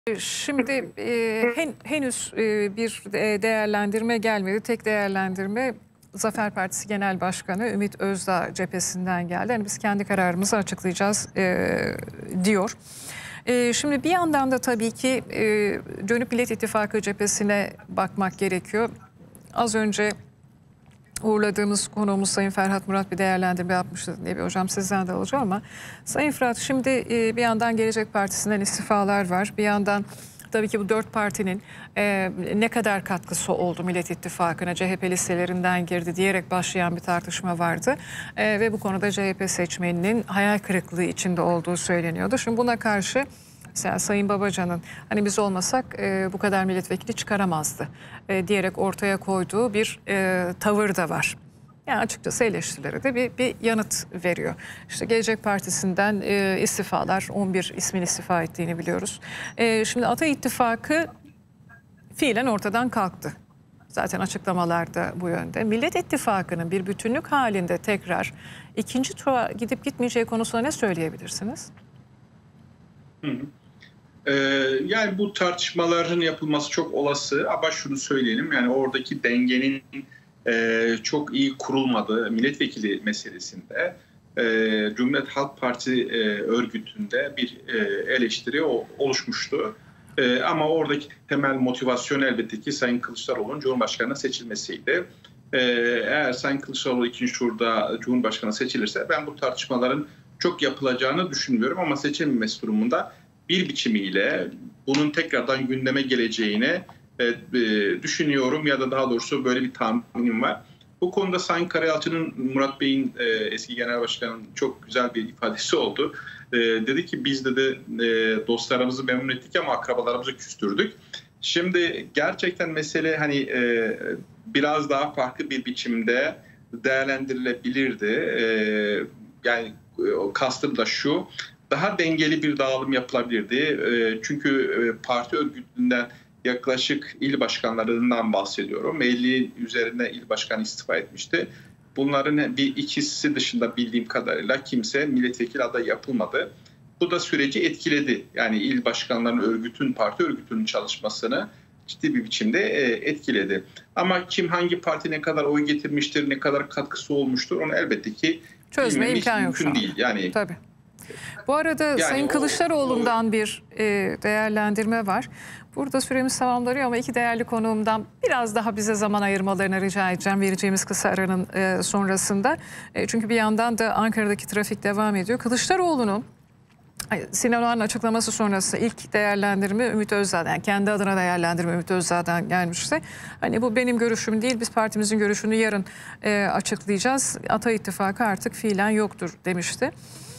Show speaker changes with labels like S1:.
S1: Şimdi henüz bir değerlendirme gelmedi. Tek değerlendirme Zafer Partisi Genel Başkanı Ümit Özdağ cephesinden geldi. Yani biz kendi kararımızı açıklayacağız diyor. Şimdi bir yandan da tabii ki dönüp Millet İttifakı cephesine bakmak gerekiyor. Az önce uğurladığımız konuğumuz Sayın Ferhat Murat bir değerlendirme yapmıştı. Hocam sizden de alacağım ama Sayın Ferhat, şimdi bir yandan Gelecek Partisi'nden istifalar var. Bir yandan tabii ki bu dört partinin ne kadar katkısı oldu Millet İttifakı'na, CHP listelerinden girdi diyerek başlayan bir tartışma vardı. Ve bu konuda CHP seçmeninin hayal kırıklığı içinde olduğu söyleniyordu. Şimdi buna karşı mesela Sayın Babacan'ın hani biz olmasak bu kadar milletvekili çıkaramazdı diyerek ortaya koyduğu bir tavır da var. Yani açıkçası eleştirilere de bir yanıt veriyor. İşte Gelecek Partisi'nden istifalar, 11 ismin istifa ettiğini biliyoruz. Şimdi Ata İttifakı fiilen ortadan kalktı. Zaten açıklamalarda bu yönde. Millet İttifakı'nın bir bütünlük halinde tekrar ikinci tura gidip gitmeyeceği konusunda ne söyleyebilirsiniz?
S2: Yani bu tartışmaların yapılması çok olası ama şunu söyleyelim, yani oradaki dengenin çok iyi kurulmadığı milletvekili meselesinde Cumhuriyet Halk Partisi örgütünde bir eleştiri oluşmuştu. Ama oradaki temel motivasyon elbette ki Sayın Kılıçdaroğlu'nun Cumhurbaşkanı'na seçilmesiydi. Eğer Sayın Kılıçdaroğlu ikinci turda Cumhurbaşkanı seçilirse ben bu tartışmaların çok yapılacağını düşünmüyorum ama seçilmemesi durumunda bir biçimiyle bunun tekrardan gündeme geleceğini düşünüyorum ya da daha doğrusu böyle bir tahminim var. Bu konuda Sayın Karayalçı'nın, Murat Bey'in eski genel başkanının çok güzel bir ifadesi oldu. Dedi ki biz de dostlarımızı memnun ettik ama akrabalarımızı küstürdük. Şimdi gerçekten mesele hani biraz daha farklı bir biçimde değerlendirilebilirdi. Yani kastım da şu: daha dengeli bir dağılım yapılabilirdi. Çünkü parti örgütünden yaklaşık il başkanlarından bahsediyorum. 50 üzerinde il başkanı istifa etmişti. Bunların bir ikisi dışında bildiğim kadarıyla kimse milletvekili adayı yapılmadı. Bu da süreci etkiledi. Yani il başkanlarının parti örgütünün çalışmasını ciddi bir biçimde etkiledi. Ama kim hangi parti ne kadar oy getirmiştir, ne kadar katkısı olmuştur onu elbette ki
S1: çözme imkan yok şu an.
S2: Değil. Yani
S1: tabii. Bu arada yani Sayın Kılıçdaroğlu'ndan bir değerlendirme var. Burada süremiz tamamlanıyor ama iki değerli konuğumdan biraz daha bize zaman ayırmalarını rica edeceğim vereceğimiz kısa aranın sonrasında. Çünkü bir yandan da Ankara'daki trafik devam ediyor. Kılıçdaroğlu'nun Sinan Oğan'ın açıklaması sonrası ilk değerlendirme Ümit Özdağ'dan, yani kendi adına değerlendirme Ümit Özdağ'dan gelmişti. Hani bu benim görüşüm değil, biz partimizin görüşünü yarın açıklayacağız. Ata İttifakı artık fiilen yoktur demişti.